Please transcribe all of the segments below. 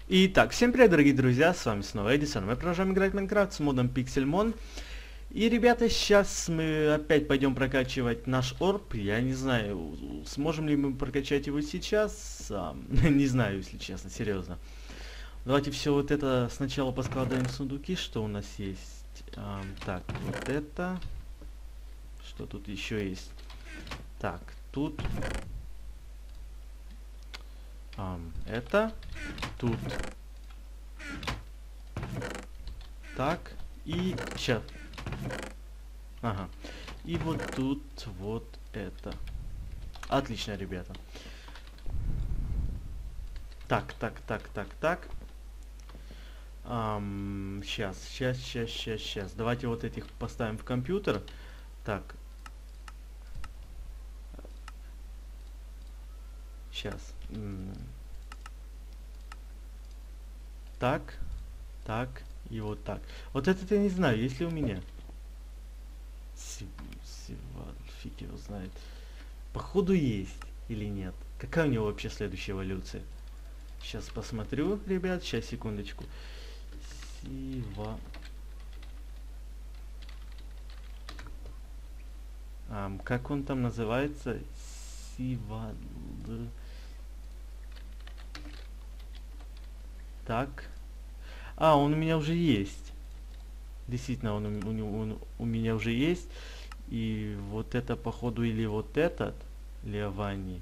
Итак, всем привет, дорогие друзья, с вами снова Эдисон. Мы продолжаем играть в Майнкрафт с модом Pixelmon. И, ребята, сейчас мы опять пойдем прокачивать наш орб. Я не знаю, сможем ли мы прокачать его сейчас. Не знаю, если честно, серьезно. Давайте все вот это сначала поскладываем в сундуки, что у нас есть. Так, вот это. Что тут еще есть? Так, тут... это. Тут. Так. И сейчас. Ага. И вот тут вот это. Отлично, ребята. Так. Сейчас. Давайте вот этих поставим в компьютер. Так. Сейчас. Так. И вот так. Вот этот я не знаю, есть ли у меня. Фиг его знает. Походу есть или нет. Какая у него вообще следующая эволюция? Сейчас посмотрю, ребят. Сейчас, секундочку. Как он там называется? Так. Он у меня уже есть. Действительно, он у меня уже есть. И вот это, походу, или вот этот, Леовани.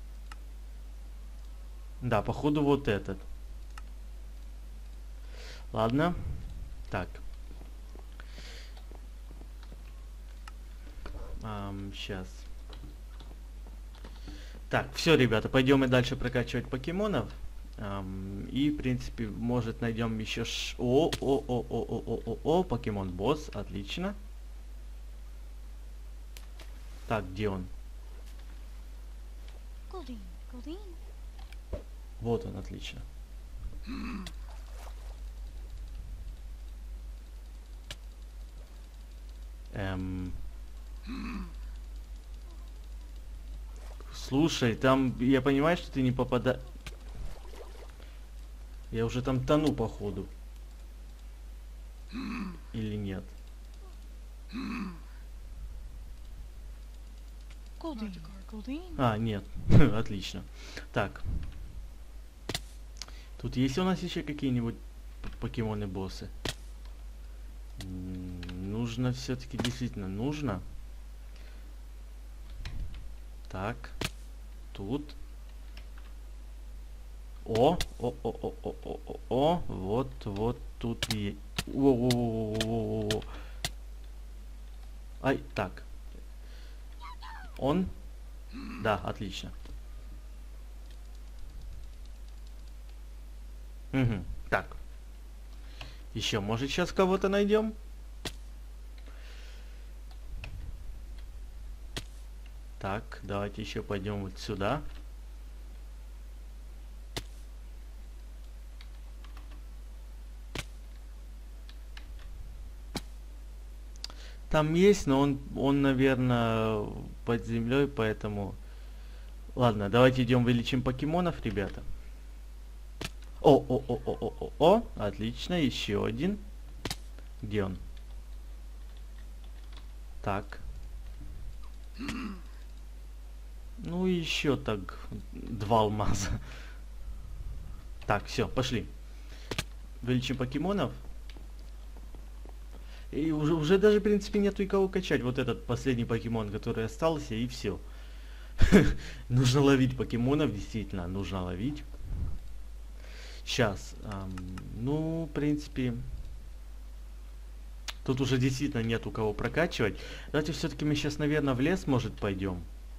Да, походу, вот этот. Ладно. Так. Сейчас. Так, все, ребята, пойдем и дальше прокачивать покемонов. И, в принципе, может, найдем еще... покемон босс, отлично. Так, где он? Вот он, отлично. Слушай, там, я понимаю, что ты не попадаешь... Я уже там тону, походу. Или нет? Нет. Отлично. Так. Тут есть у нас еще какие-нибудь покемоны-боссы? Нужно все-таки, действительно, нужно. Так. Тут. Вот тут и... Ай, так. Он? Да, отлично. Угу, так. Еще, может, сейчас кого-то найдем? Так, давайте еще пойдем вот сюда. Там есть, но он, наверное, под землей, поэтому... Ладно, давайте идем вылечим покемонов, ребята. Отлично, еще один. Где он? Так. Ну, еще так 2 алмаза. Так, все, пошли. Вылечим покемонов. И уже даже, в принципе, нету и кого качать. Вот этот последний покемон, который остался, и все. Нужно ловить покемонов, действительно, нужно ловить. Сейчас. Ну, в принципе... Тут уже действительно нет у кого прокачивать. Давайте все-таки мы сейчас, наверное, в лес, может, пойдем.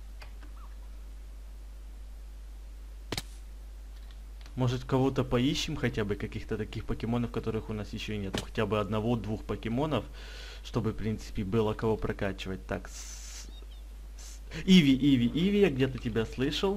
Может, кого-то поищем, хотя бы каких-то таких покемонов, которых у нас еще нет. Хотя бы 1-2 покемонов, чтобы, в принципе, было кого прокачивать. Так, Иви, я где-то тебя слышал.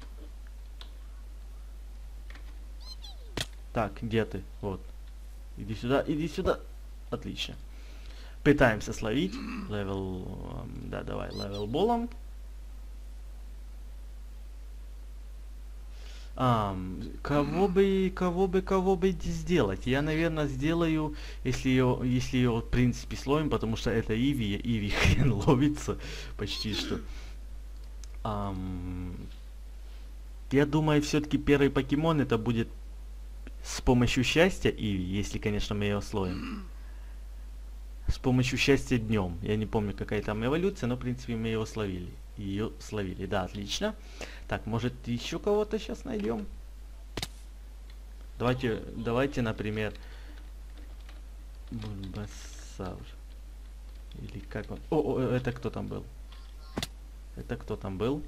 Так, где ты? Вот. Иди сюда. Отлично. Пытаемся словить. Левел... да, давай, левел болом. Кого бы сделать? Я, наверное, сделаю, если ее, в принципе, словим, потому что это Иви хрен ловится почти что. Ам, я думаю, все-таки первый покемон это будет с помощью счастья Иви, если, конечно, мы ее словим. С помощью счастья днем. Я не помню, какая там эволюция, но, в принципе, мы его словили. Ее словили. Да, отлично. Так, может, еще кого-то сейчас найдем? Давайте, например, Бульбасар. Или как он? Это кто там был? Это кто там был?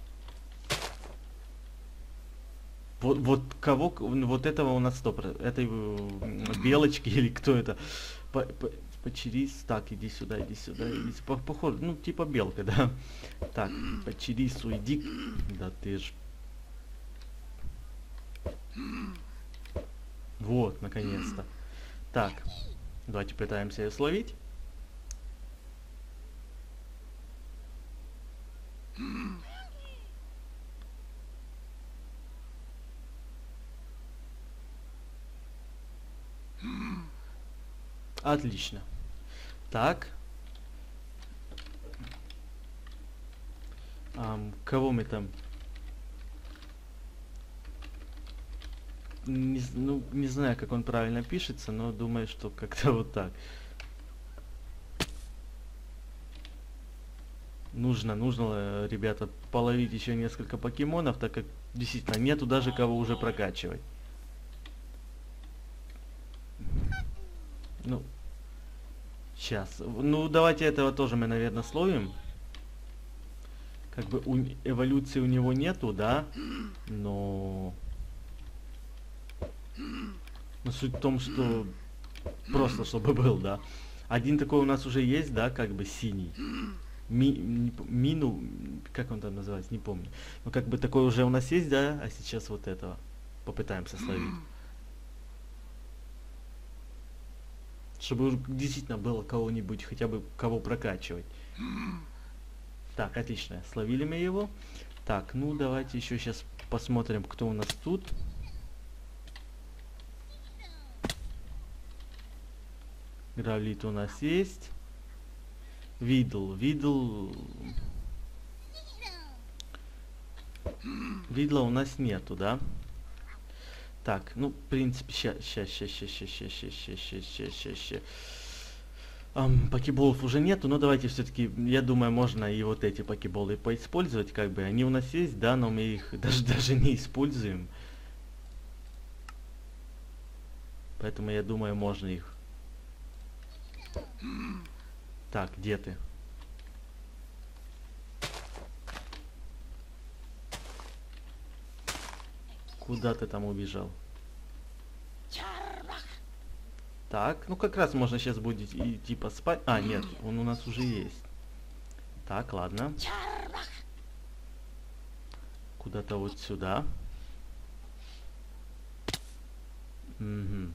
Вот кого? Вот этого у нас 100%. Этой белочки или кто это? Почерис. Так, иди сюда, иди сюда. Похоже, ну, типа белка, да. Так, Почерис, уйди. Да ты ж. Вот, наконец-то. Так, давайте пытаемся ее словить. Отлично. Так. Кого мы там? Не знаю, как он правильно пишется, но думаю, что как-то вот так. Нужно, ребята, половить еще несколько покемонов, так как действительно нету даже кого уже прокачивать. Ну, сейчас. Ну, давайте этого тоже мы, наверное, словим. Как бы эволюции у него нету, да? Но суть в том, что просто чтобы был, да. Один такой у нас уже есть, да, как бы синий. Мину, как он там называется, не помню. Но как бы такой уже у нас есть, да, а сейчас вот этого попытаемся словить. Чтобы действительно было кого-нибудь, хотя бы кого прокачивать. Так, отлично, словили мы его. Так, ну давайте еще сейчас посмотрим, кто у нас тут. Гравлит у нас есть. Видл Видла у нас нету, да? Так, ну, в принципе, щас. Покеболов уже нету, но давайте все-таки, я думаю, можно и вот эти покеболы поиспользовать, как бы. Они у нас есть, да, но мы их даже не используем. Поэтому, я думаю, можно их. Так, где ты? Куда ты там убежал? Так, ну как раз можно сейчас будет и типа спать. А, нет, он у нас уже есть. Так, ладно. Куда-то вот сюда. Угу.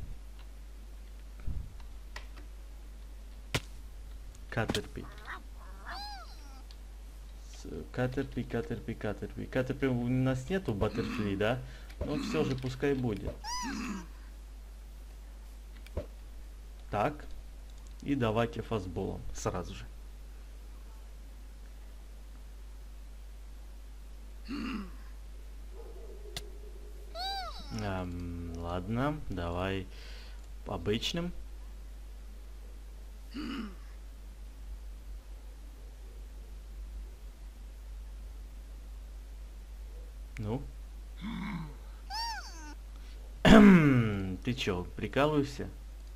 Катерпи. Катерпи у нас нету Баттерфли, да? Но все же пускай будет. Так. И давайте фастболом сразу же. Ладно, давай обычным. Ну? Ты чё, прикалываешься?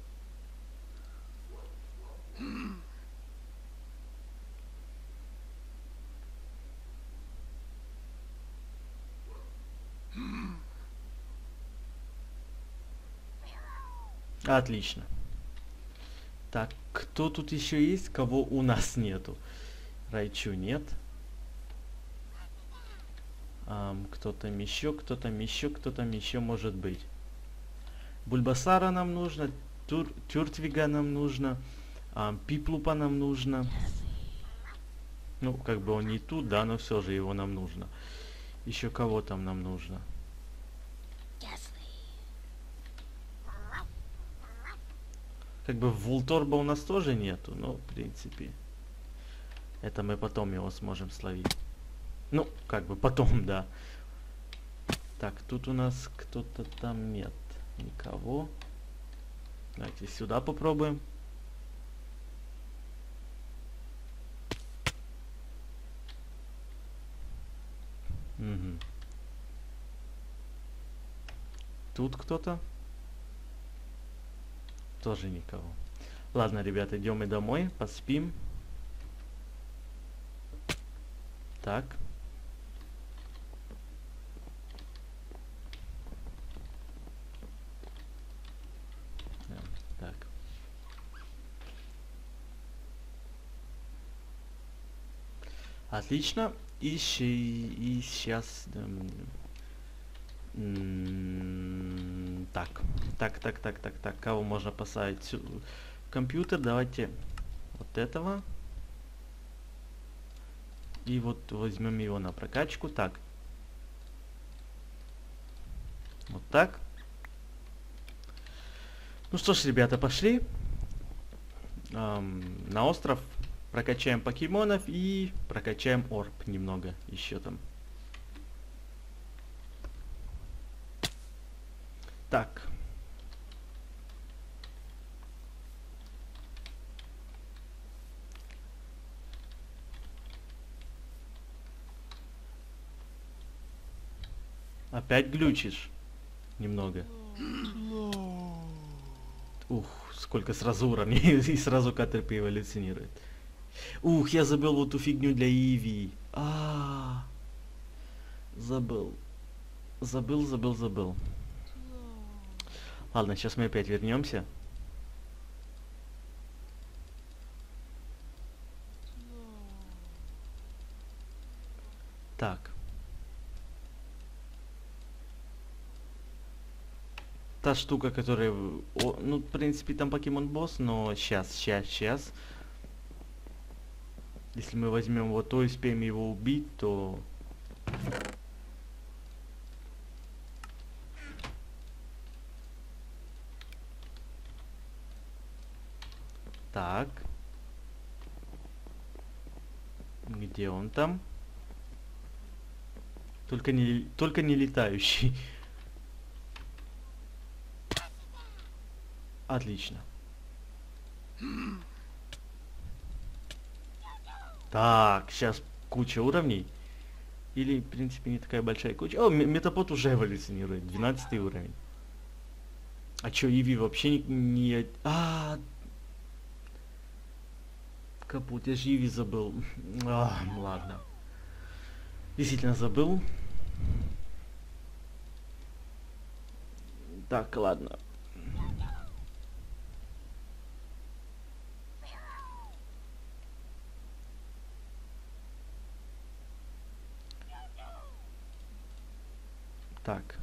Отлично. Так, кто тут еще есть, кого у нас нету? Райчу нет. Кто там еще, кто там еще может быть. Бульбасара нам нужно, Тюртвига нам нужно, Пиплупа нам нужно. Ну, как бы он не тут, да, но все же его нам нужно. Еще кого там нам нужно? Как бы Вулторба у нас тоже нету, но в принципе это мы потом его сможем словить. Ну, как бы потом, да. Так, тут у нас кто-то там нет. Никого. Давайте сюда попробуем. Угу. Тут кто-то? Тоже никого. Ладно, ребята, идем и домой, поспим. Так. Так. Отлично. И сейчас... Так. Кого можно поставить? Компьютер. Давайте вот этого. И вот возьмем его на прокачку. Так. Вот так. Ну что ж, ребята, пошли. На остров. Прокачаем покемонов и прокачаем орб немного еще там. Так. Опять глючишь? Немного. Ух, сколько сразу уровней. И сразу Caterpie эволюционирует. Ух, я забыл вот эту фигню для Иви. Забыл. Забыл. Ладно, сейчас мы опять вернемся. Так. Та штука, которая... ну, в принципе, там покемон босс, но сейчас. Если мы возьмем вот то и успеем его убить, то... Так. Где он там? Только не летающий. Отлично. Так, сейчас куча уровней. Или, в принципе, не такая большая куча. О, метапод уже эволюционирует. 12 уровень. А чё, Иви вообще не... Капут, я же Иви забыл. Ладно. Действительно забыл. Так, ладно. Так.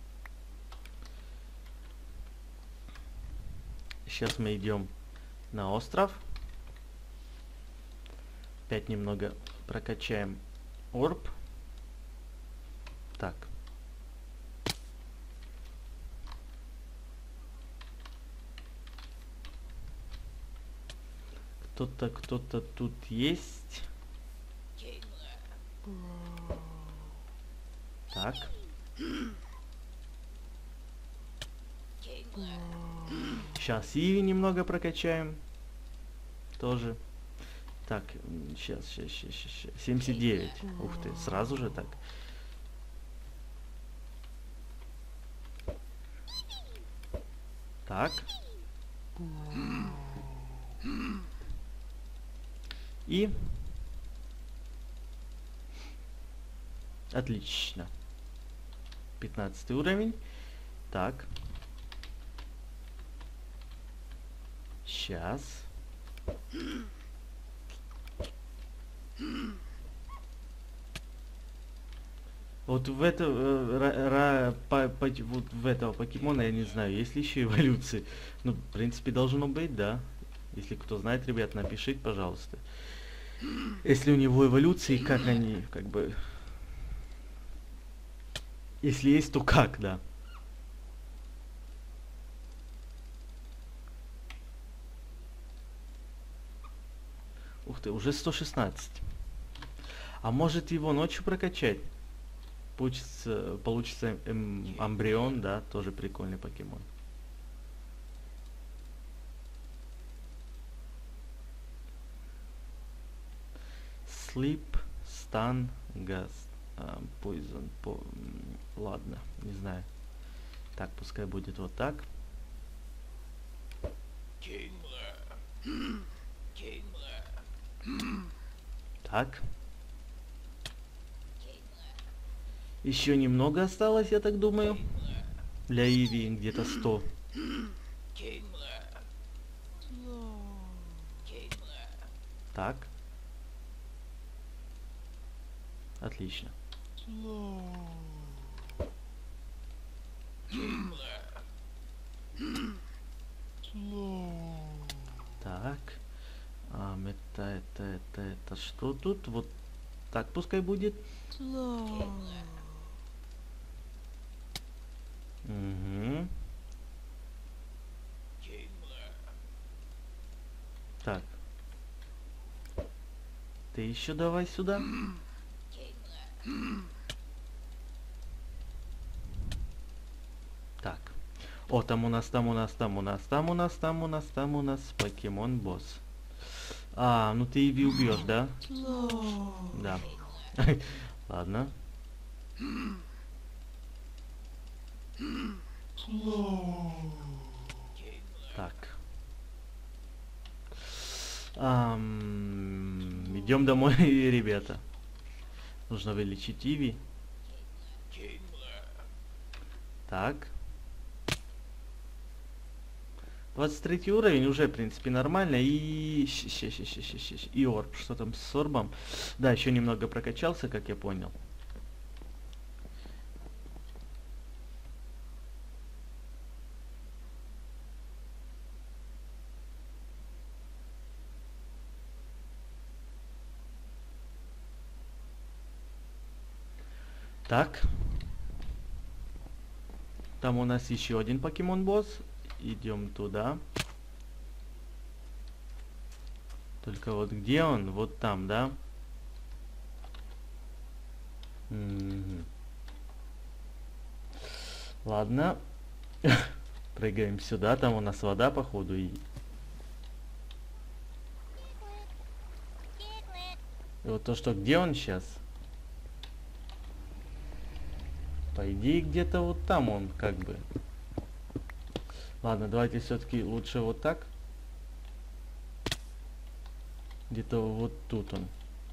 Сейчас мы идем на остров. Опять немного прокачаем орб. Так. Кто-то тут есть. Так. Сейчас Иви немного прокачаем. Тоже. Так, сейчас. 79. Ух ты, сразу же так. Так. И... Отлично. 15 уровень. Так. Сейчас. Вот в это вот в этого покемона я не знаю, есть ли еще эволюции. Ну, в принципе, должно быть, да. Если кто знает, ребят, напишите, пожалуйста. Если у него эволюции, как они, как бы... Если есть, то как, да. Ух ты, уже 116. А может его ночью прокачать? Получится Амбрион, да, тоже прикольный покемон. Sleep, Stun, Gas, Poison. Ладно, не знаю. Так, пускай будет вот так. Так. Еще немного осталось, я так думаю. Для Иви где-то 100. Так. Отлично. Так. Это что тут? Вот так пускай будет. Угу. Так. Ты еще давай сюда. Так. О, там у нас покемон босс. А, ну ты Иви убьешь, да? Да. Ладно. Так. Идем домой, ребята. Нужно вылечить Иви. Так. 23 уровень уже, в принципе, нормально. И Орб. Что там с Орбом? Да, еще немного прокачался, как я понял. Так. Там у нас еще один покемон-босс. Идем туда. Только вот где он? Вот там, да? Ладно. Прыгаем сюда. Там у нас вода, походу. И вот то, что где он сейчас? По идее, где-то вот там он, как бы. Ладно, давайте все-таки лучше вот так. Где-то вот тут он.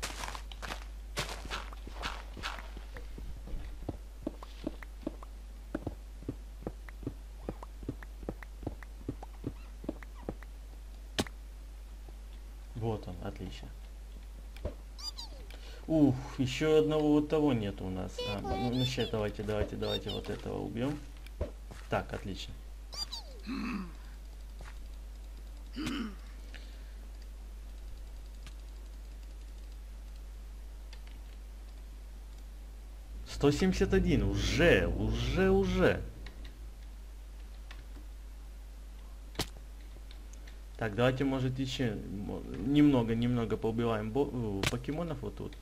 Вот он, отлично. Ух, еще одного вот того нет у нас. Ну сейчас давайте вот этого убьем. Так, отлично. $171, уже. Так, давайте, может, еще немного поубиваем покемонов вот тут.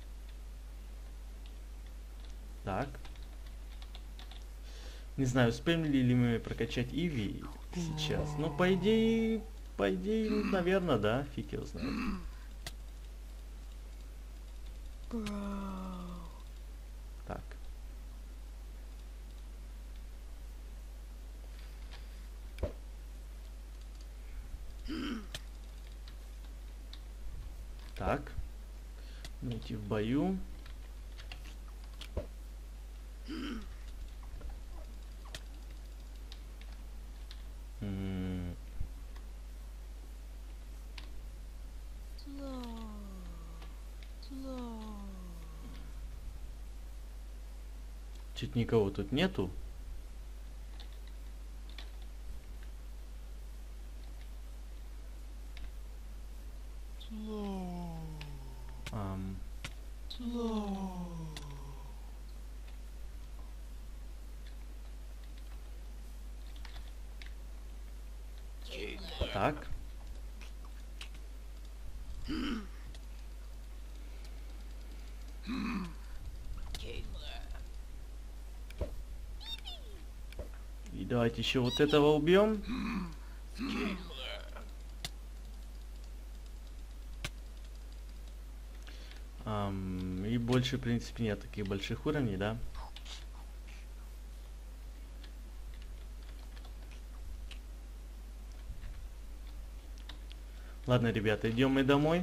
Так. Не знаю, успеем ли мы прокачать Иви сейчас. Ну, по идее, наверное, да. Фиг его знает. Так. Так. Найти в бою. Чуть никого тут нету. Так. И давайте еще вот этого убьем. И больше, в принципе, нет таких больших уровней, да? Ладно, ребята, идем мы домой.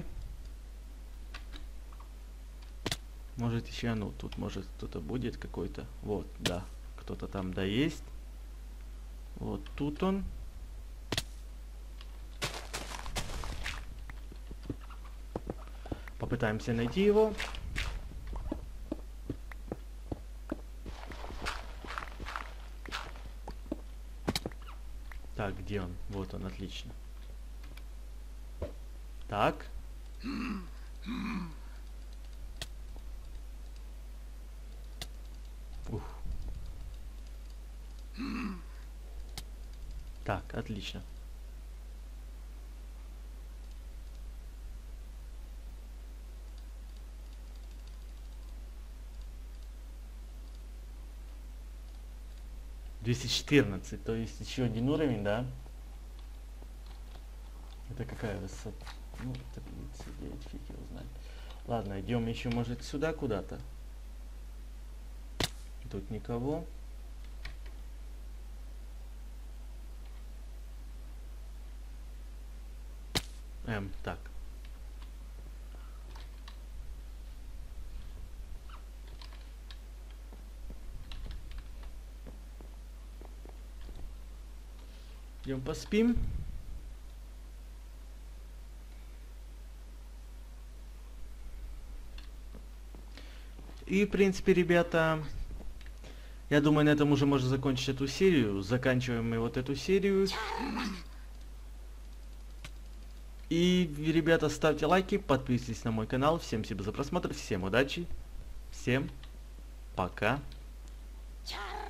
Может еще, ну, тут может кто-то будет какой-то. Вот, да, кто-то там, да, есть. Вот тут он. Попытаемся найти его. Так, где он? Вот он, отлично. Так. Ух. Так, отлично. $214, то есть еще один уровень, да? Это какая высота? Ну, 39, фиг его знает. Ладно, идем еще, может, сюда куда-то. Тут никого. Так. Идем поспим. И, в принципе, ребята, я думаю, на этом уже можно закончить эту серию. Заканчиваем мы вот эту серию. И, ребята, ставьте лайки, подписывайтесь на мой канал. Всем спасибо за просмотр, всем удачи, всем пока.